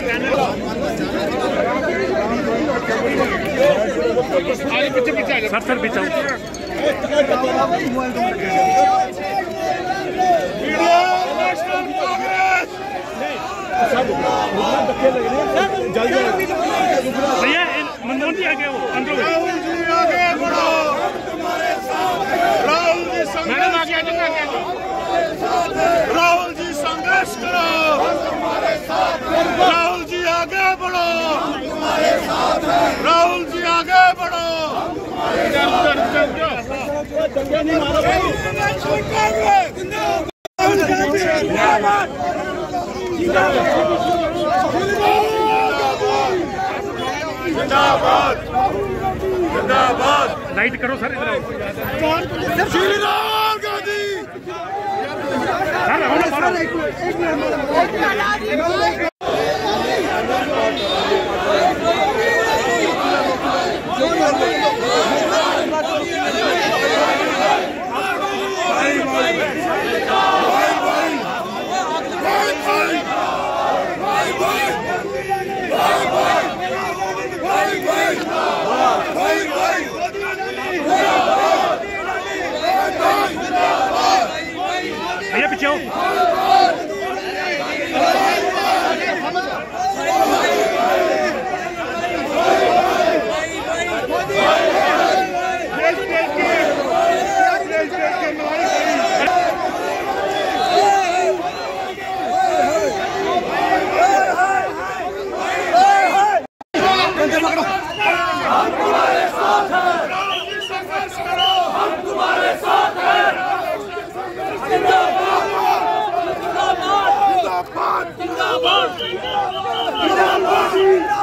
पीछे पीछे सर पीछे भैया मनमोहन जी आगे वो अंदर राहुल जी आगे बढ़ो राहुल जी मैडम आगे राहुल जी संघर्ष करो राहुल जी आगे बढ़ो राहुल जी आगे बढ़ो जिंदाबाद जिंदाबाद लाइट करो सर इधर श्री राहुल गांधी भैया पीछे हो जिंदाबाद जिंदाबाद